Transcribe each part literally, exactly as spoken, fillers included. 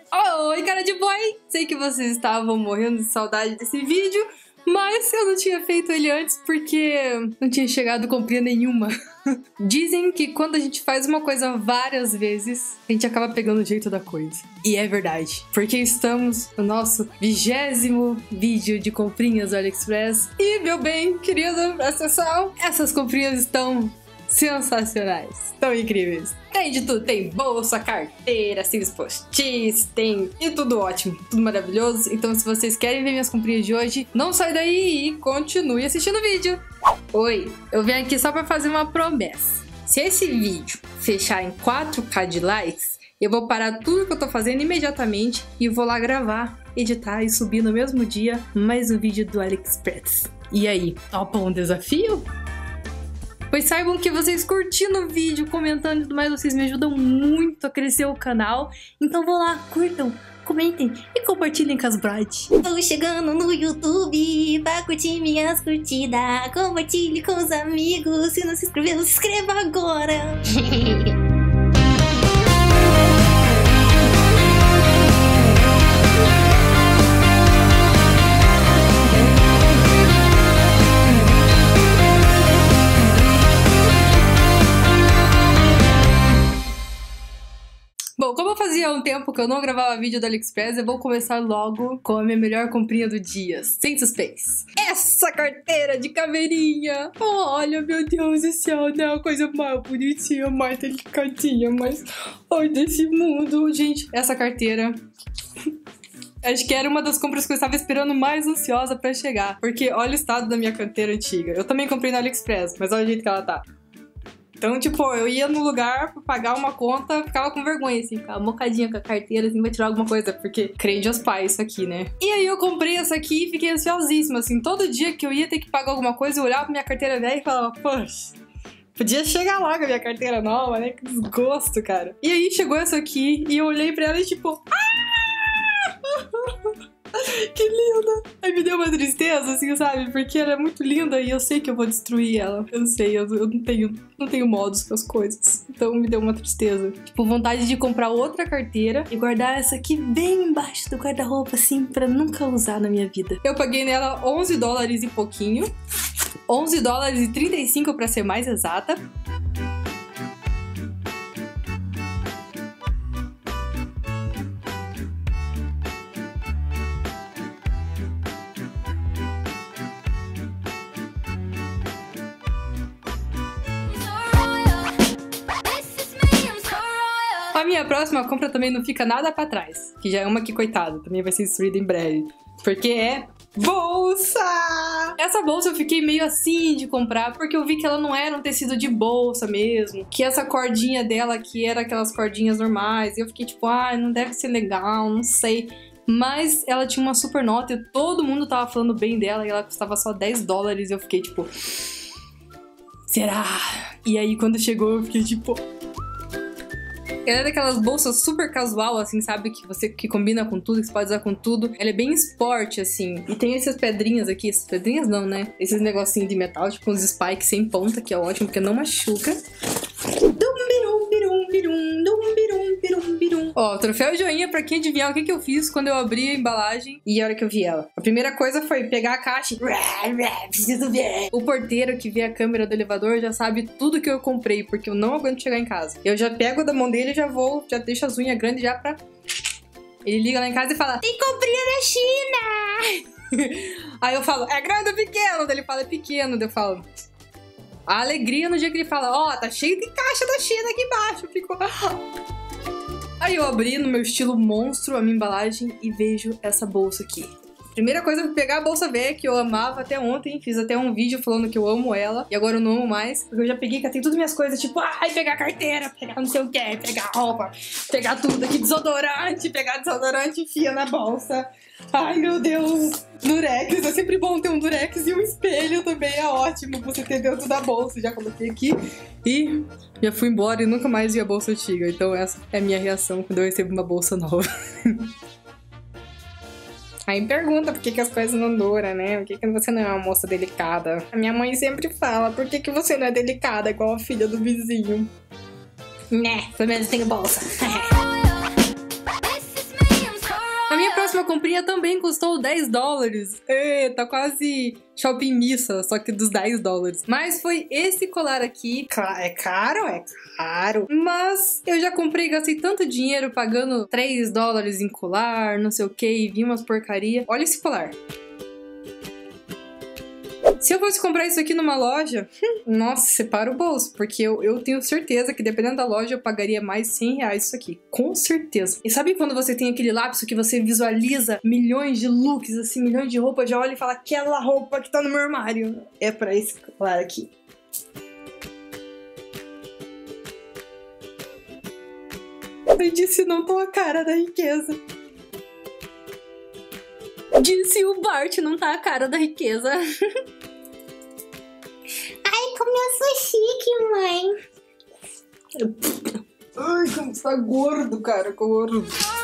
Oi, cara de boy! Sei que vocês estavam morrendo de saudade desse vídeo, mas eu não tinha feito ele antes porque não tinha chegado comprinha nenhuma. Dizem que quando a gente faz uma coisa várias vezes, a gente acaba pegando o jeito da coisa. E é verdade, porque estamos no nosso vigésimo vídeo de comprinhas do AliExpress. E, meu bem, querido, presta atenção, essas comprinhas estão sensacionais, tão incríveis. Tem de tudo, tem bolsa, carteira, cílios postiços, tem e tudo ótimo, tudo maravilhoso. Então se vocês querem ver minhas comprinhas de hoje, não sai daí e continue assistindo o vídeo. Oi, eu vim aqui só pra fazer uma promessa. Se esse vídeo fechar em quatro K de likes, eu vou parar tudo que eu tô fazendo imediatamente e vou lá gravar, editar e subir no mesmo dia mais um vídeo do AliExpress. E aí, topa um desafio? Pois saibam que vocês curtindo o vídeo, comentando e tudo mais, vocês me ajudam muito a crescer o canal. Então vão lá, curtam, comentem e compartilhem com as brodes. Tô chegando no YouTube pra curtir minhas curtidas. Compartilhe com os amigos. Se não se inscreveu, se inscreva agora. Bom, como eu fazia um tempo que eu não gravava vídeo do AliExpress, eu vou começar logo com a minha melhor comprinha do dia, sem suspense. Essa carteira de caveirinha! Olha, meu Deus do céu, né? A coisa mais bonitinha, mais delicadinha, mais... Ai, desse mundo. Gente, essa carteira... Acho que era uma das compras que eu estava esperando mais ansiosa pra chegar. Porque olha o estado da minha carteira antiga. Eu também comprei no AliExpress, mas olha o jeito que ela tá. Então, tipo, eu ia no lugar pra pagar uma conta, ficava com vergonha, assim, ficava mocadinha com a carteira, assim, vai tirar alguma coisa, porque crede aos pais isso aqui, né? E aí eu comprei essa aqui e fiquei ansiosíssima, assim, todo dia que eu ia ter que pagar alguma coisa, eu olhava pra minha carteira velha e falava, poxa, podia chegar lá com a minha carteira nova, né? Que desgosto, cara. E aí chegou essa aqui e eu olhei pra ela e tipo, ah! Que linda! Aí me deu uma tristeza, assim, sabe? Porque ela é muito linda e eu sei que eu vou destruir ela. Eu sei, eu, eu não tenho, não tenho modos com as coisas. Então me deu uma tristeza. Tipo, vontade de comprar outra carteira e guardar essa aqui bem embaixo do guarda-roupa, assim, pra nunca usar na minha vida. Eu paguei nela onze dólares e pouquinho. onze dólares e trinta e cinco pra ser mais exata. A minha próxima compra também não fica nada pra trás, que já é uma que, coitada, também vai ser destruída em breve, porque é bolsa! Essa bolsa eu fiquei meio assim de comprar, porque eu vi que ela não era um tecido de bolsa mesmo, que essa cordinha dela aqui era aquelas cordinhas normais, e eu fiquei tipo, ah, não deve ser legal, não sei. Mas ela tinha uma super nota e todo mundo tava falando bem dela e ela custava só dez dólares e eu fiquei tipo, será? E aí quando chegou eu fiquei tipo... Ela é daquelas bolsas super casual, assim, sabe? Que você que combina com tudo, que você pode usar com tudo. Ela é bem esporte, assim. E tem essas pedrinhas aqui. Essas pedrinhas não, né? Esses negocinhos de metal, tipo uns spikes sem ponta, que é ótimo, porque não machuca. Dum, birum, birum, birum, dum, birum, birum, birum. Ó, troféu joinha pra quem adivinhar o que, que eu fiz quando eu abri a embalagem e a hora que eu vi ela. A primeira coisa foi pegar a caixa e... Preciso ver. O porteiro que vê a câmera do elevador já sabe tudo que eu comprei, porque eu não aguento chegar em casa. Eu já pego da mão dele e já vou, já deixo as unhas grandes já pra... Ele liga lá em casa e fala, tem comprinha da China! Aí eu falo, é grande ou pequeno? Daí ele fala, é pequeno. Daí eu falo... A alegria no dia que ele fala, ó, oh, tá cheio de caixa da China aqui embaixo. Ficou... Aí eu abri no meu estilo monstro a minha embalagem e vejo essa bolsa aqui. Primeira coisa foi pegar a bolsa velha que eu amava até ontem. Fiz até um vídeo falando que eu amo ela. E agora eu não amo mais. Porque eu já peguei, catei todas as minhas coisas. Tipo, ai, pegar carteira, pegar não sei o que, pegar roupa, pegar tudo aqui, desodorante, pegar desodorante e enfia na bolsa. Ai, meu Deus. Durex, é sempre bom ter um Durex e um espelho também. É ótimo você ter dentro da bolsa. Já coloquei aqui e já fui embora e nunca mais vi a bolsa antiga. Então essa é a minha reação quando eu recebo uma bolsa nova. Aí pergunta por que, que as coisas não duram, né? Por que, que você não é uma moça delicada? A minha mãe sempre fala, por que, que você não é delicada igual a filha do vizinho? Né, pelo menos tenho bolsa. comprinha também custou dez dólares. É, tá quase Shopping Missa, só que dos dez dólares. Mas foi esse colar aqui. É caro, é caro. Mas eu já comprei e gastei tanto dinheiro pagando três dólares em colar, não sei o que, e vi umas porcaria. Olha esse colar. Se eu fosse comprar isso aqui numa loja, nossa, separa o bolso, porque eu, eu tenho certeza que dependendo da loja eu pagaria mais cem reais isso aqui, com certeza. E sabe quando você tem aquele lapso que você visualiza milhões de looks, assim, milhões de roupas, já olha e fala, aquela roupa que tá no meu armário, é pra esse colar aqui. Eu disse, não tô a cara da riqueza. Disse o Bart, não tá a cara da riqueza. Ai, como eu sou chique, mãe. Ai, como você tá gordo, cara, gordo.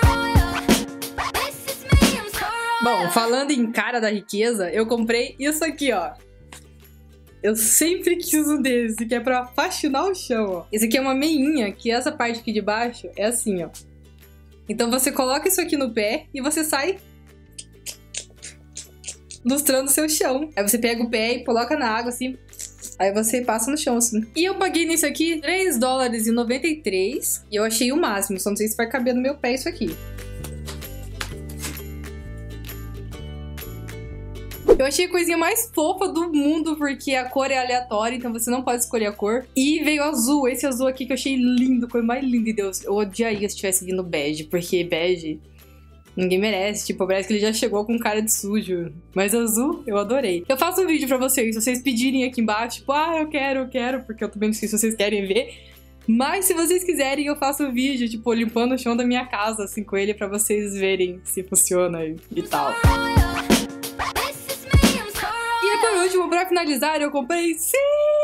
Bom, falando em cara da riqueza, eu comprei isso aqui, ó. Eu sempre quis um desse, que é pra faxinar o chão, ó. Esse aqui é uma meinha, que essa parte aqui de baixo é assim, ó. Então você coloca isso aqui no pé e você sai lustrando o seu chão. Aí você pega o pé e coloca na água, assim. Aí você passa no chão, assim. E eu paguei nisso aqui três dólares e noventa e três. E eu achei o máximo. Só não sei se vai caber no meu pé isso aqui. Eu achei a coisinha mais fofa do mundo, porque a cor é aleatória, então você não pode escolher a cor. E veio azul, esse azul aqui que eu achei lindo, coisa mais linda de Deus. Eu odiaria se tivesse vindo bege, porque bege ninguém merece, tipo, parece que ele já chegou com cara de sujo. Mas azul, eu adorei. Eu faço um vídeo pra vocês, se vocês pedirem aqui embaixo, tipo, ah, eu quero, eu quero, porque eu também não sei se vocês querem ver. Mas se vocês quiserem, eu faço um vídeo, tipo, limpando o chão da minha casa, assim, com ele, pra vocês verem se funciona e, e tal. E por último, pra finalizar, eu comprei cílios!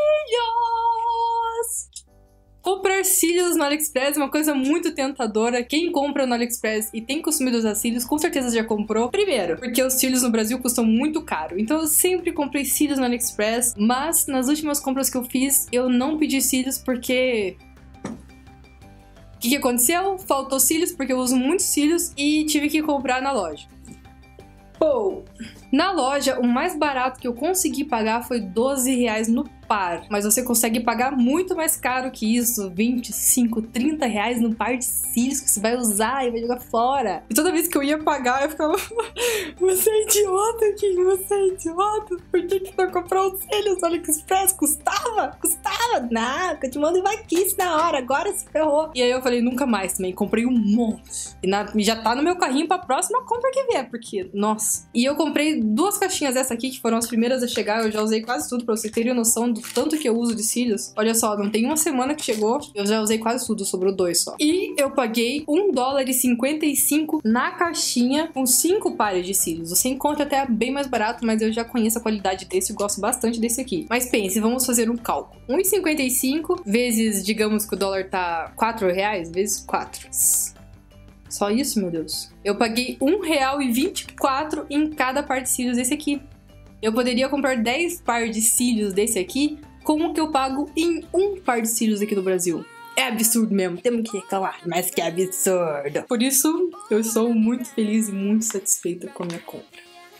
Comprar cílios no AliExpress é uma coisa muito tentadora. Quem compra no AliExpress e tem costume de usar cílios, com certeza já comprou. Primeiro, porque os cílios no Brasil custam muito caro. Então eu sempre comprei cílios no AliExpress, mas nas últimas compras que eu fiz, eu não pedi cílios porque... O que, que aconteceu? Faltou cílios, porque eu uso muitos cílios e tive que comprar na loja. Pô! Na loja, o mais barato que eu consegui pagar foi doze reais no par. Mas você consegue pagar muito mais caro que isso. vinte e cinco, trinta reais no par de cílios que você vai usar e vai jogar fora. E toda vez que eu ia pagar, eu ficava... Você é idiota, Kim, você é idiota. Por que que não comprou os cílios no AliExpress? Custava? Custava? Não, que eu te mando em vaquice na hora. Agora se ferrou. E aí eu falei, nunca mais também. Comprei um monte. E, na... e já tá no meu carrinho pra próxima compra que vier. Porque, nossa. E eu comprei duas caixinhas dessa aqui, que foram as primeiras a chegar. Eu já usei quase tudo, pra vocês terem noção do tanto que eu uso de cílios. Olha só, não tem uma semana que chegou, eu já usei quase tudo, sobrou dois só. E eu paguei um dólar e cinquenta e cinco na caixinha com cinco pares de cílios. Você encontra até bem mais barato, mas eu já conheço a qualidade desse e gosto bastante desse aqui. Mas pense, vamos fazer um cálculo. um e cinquenta e cinco vezes, digamos que o dólar tá quatro reais, vezes quatro. Só isso, meu Deus. Eu paguei um real e vinte e quatro em cada par de cílios desse aqui. Eu poderia comprar dez par de cílios desse aqui com o que eu pago em um par de cílios aqui no Brasil. É absurdo mesmo, temos que reclamar, mas que absurdo. Por isso, eu estou muito feliz e muito satisfeita com a minha compra.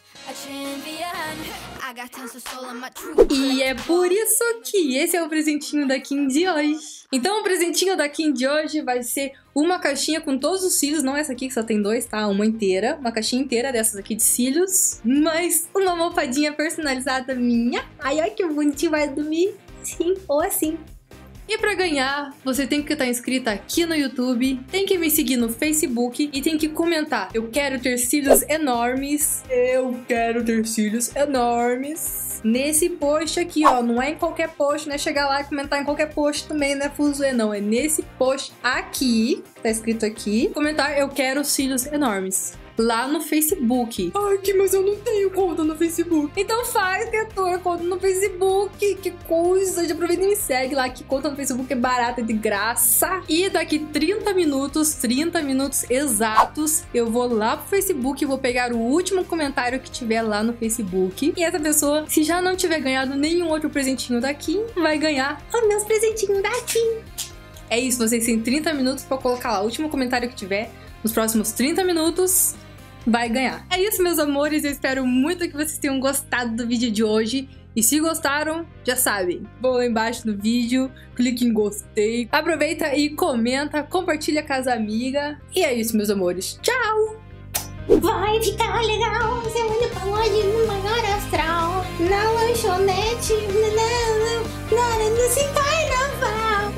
E é por isso que esse é o presentinho da Kim de hoje. Então o presentinho da Kim de hoje vai ser uma caixinha com todos os cílios, não essa aqui que só tem dois, tá? Uma inteira, uma caixinha inteira dessas aqui de cílios, mais uma almofadinha personalizada minha. Ai, olha que bonitinho, vai dormir assim ou assim. E pra ganhar, você tem que estar inscrita aqui no YouTube, tem que me seguir no Facebook e tem que comentar: eu quero ter cílios enormes, eu quero ter cílios enormes. Nesse post aqui, ó, não é em qualquer post, não é chegar lá e comentar em qualquer post também, não é fuzuê, não. É nesse post aqui, tá escrito aqui, comentar: eu quero cílios enormes. Lá no Facebook. Ai, que, mas eu não tenho conta no Facebook. Então faz, criatura, conta no Facebook. Que coisa. Já aproveita e me segue lá, que conta no Facebook é barata, é de graça. E daqui trinta minutos, trinta minutos exatos, eu vou lá pro Facebook e vou pegar o último comentário que tiver lá no Facebook. E essa pessoa, se já não tiver ganhado nenhum outro presentinho daqui, vai ganhar os meus presentinhos daqui. É isso, vocês têm trinta minutos pra colocar lá o último comentário que tiver. Nos próximos trinta minutos, vai ganhar. É isso, meus amores, eu espero muito que vocês tenham gostado do vídeo de hoje. E se gostaram, já sabem, vão lá embaixo no vídeo, clique em gostei, aproveita e comenta, compartilha com as amigas. E é isso, meus amores. Tchau! Vai ficar legal, você é o pagode no maior astral. Na lanchonete, na, na, na, nesse carnaval.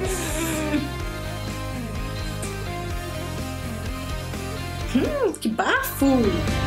Hum, que bafo!